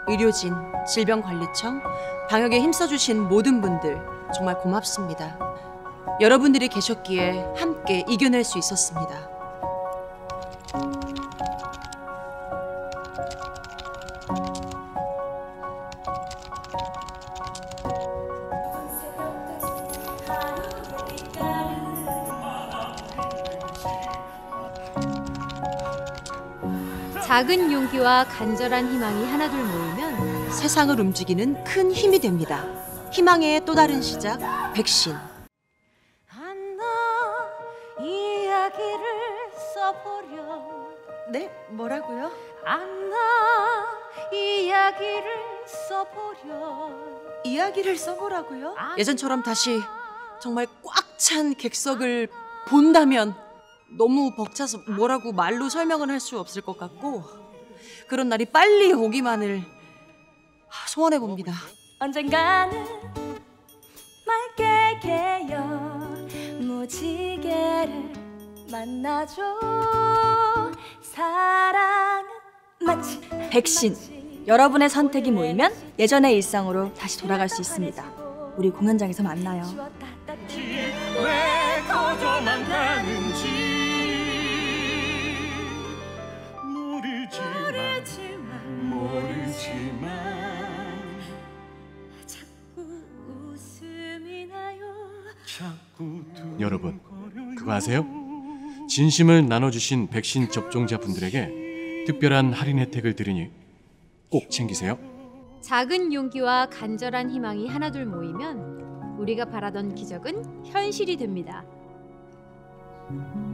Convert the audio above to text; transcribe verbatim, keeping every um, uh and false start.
의료진, 질병관리청, 방역에 힘써주신 모든 분들 정말 고맙습니다. 여러분들이 계셨기에 함께 이겨낼 수 있었습니다. 작은 용기와 간절한 희망이 하나둘 모이면 세상을 움직이는 큰 힘이 됩니다. 희망의 또 다른 시작, 백신. 한나 이야기를 써보려. 네? 뭐라고요? 안나 이야기를 써보려. 이야기를 써보라고요? 예전처럼 다시 정말 꽉 찬 객석을 본다면 너무 벅차서 뭐라고 말로 설명을 할 수 없을 것 같고, 그런 날이 빨리 오기만을 소원해 봅니다. 언젠가는 맑게 개어 무지개를 만나줘. 사랑은 마치 백신. 여러분의 선택이 모이면 예전의 일상으로 다시 돌아갈 수 있습니다. 우리 공연장에서 만나요. 왜 커져만 가는지 모르지만 모르지만 자꾸 웃음이 나요. 자꾸 여러분, 그거 아세요? 진심을 나눠주신 백신 접종자 분들에게 특별한 할인 혜택을 드리니 꼭 챙기세요. 작은 용기와 간절한 희망이 하나둘 모이면 우리가 바라던 기적은 현실이 됩니다.